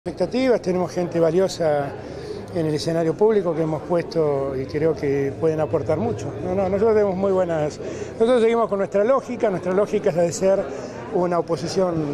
Expectativas, tenemos gente valiosa en el escenario público que hemos puesto y creo que pueden aportar mucho. Nosotros tenemos muy buenas. Nosotros seguimos con nuestra lógica es la de ser una oposición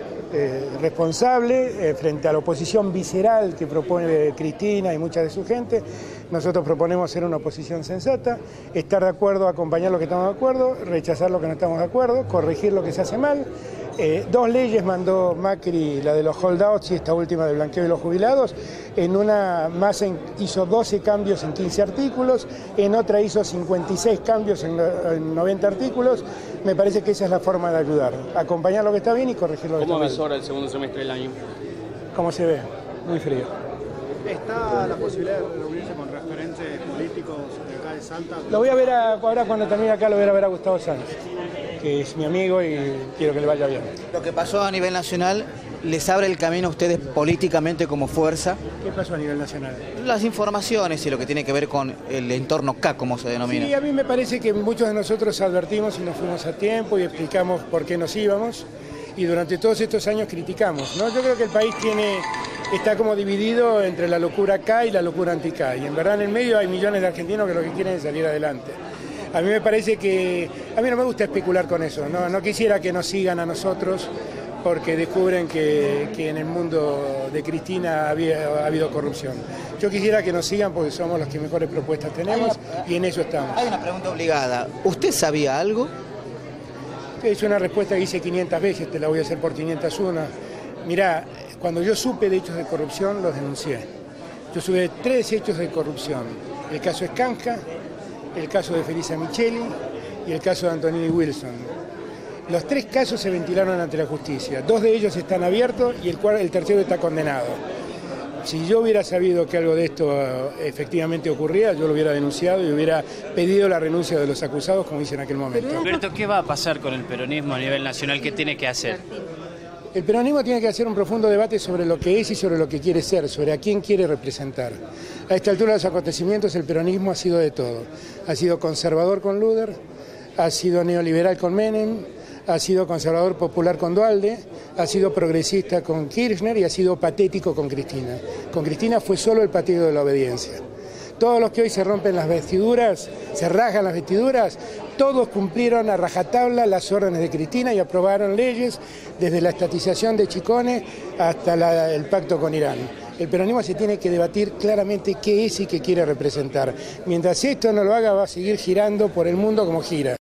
responsable frente a la oposición visceral que propone Cristina y mucha de su gente. Nosotros proponemos ser una oposición sensata, estar de acuerdo, acompañar lo que estamos de acuerdo, rechazar lo que no estamos de acuerdo, corregir lo que se hace mal. Dos leyes mandó Macri, la de los holdouts y esta última del blanqueo de los jubilados. En una hizo 12 cambios en 15 artículos, en otra hizo 56 cambios en 90 artículos. Me parece que esa es la forma de ayudar, acompañar lo que está bien y corregir lo que está mal. ¿Cómo visora el segundo semestre del año? ¿Cómo se ve? Muy frío. ¿Está la posibilidad de reunirse con referentes políticos de acá de Salta? Lo voy a ver ahora cuando termine acá, lo voy a ver a Gustavo Sanz, que es mi amigo y quiero que le vaya bien. Lo que pasó a nivel nacional, ¿les abre el camino a ustedes políticamente como fuerza? ¿Qué pasó a nivel nacional? Las informaciones y lo que tiene que ver con el entorno K, como se denomina. Sí, a mí me parece que muchos de nosotros advertimos y nos fuimos a tiempo y explicamos por qué nos íbamos y durante todos estos años criticamos, ¿no? Yo creo que el país está como dividido entre la locura K y la locura anti-K y en verdad en el medio hay millones de argentinos que lo que quieren es salir adelante. A mí me parece que, a mí no me gusta especular con eso, no quisiera que nos sigan a nosotros porque descubren que en el mundo de Cristina ha habido corrupción. Yo quisiera que nos sigan porque somos los que mejores propuestas tenemos y en eso estamos. Hay una pregunta obligada. ¿Usted sabía algo? Es una respuesta que hice 500 veces, te la voy a hacer por 501. Mirá, cuando yo supe de hechos de corrupción, los denuncié. Yo supe 3 hechos de corrupción. El caso Escanja, el caso de Felisa Micheli y el caso de Antonini Wilson. Los 3 casos se ventilaron ante la justicia. 2 de ellos están abiertos y el tercero está condenado. Si yo hubiera sabido que algo de esto efectivamente ocurría, yo lo hubiera denunciado y hubiera pedido la renuncia de los acusados, como hice en aquel momento. Alberto, ¿qué va a pasar con el peronismo a nivel nacional? ¿Qué tiene que hacer? El peronismo tiene que hacer un profundo debate sobre lo que es y sobre lo que quiere ser, sobre a quién quiere representar. A esta altura de los acontecimientos el peronismo ha sido de todo. Ha sido conservador con Luder, ha sido neoliberal con Menem, ha sido conservador popular con Duhalde, ha sido progresista con Kirchner y ha sido patético con Cristina. Con Cristina fue solo el partido de la obediencia. Todos los que hoy se rompen las vestiduras, se rasgan las vestiduras, todos cumplieron a rajatabla las órdenes de Cristina y aprobaron leyes desde la estatización de Chicone hasta el pacto con Irán. El peronismo se tiene que debatir claramente qué es y qué quiere representar. Mientras esto no lo haga, va a seguir girando por el mundo como gira.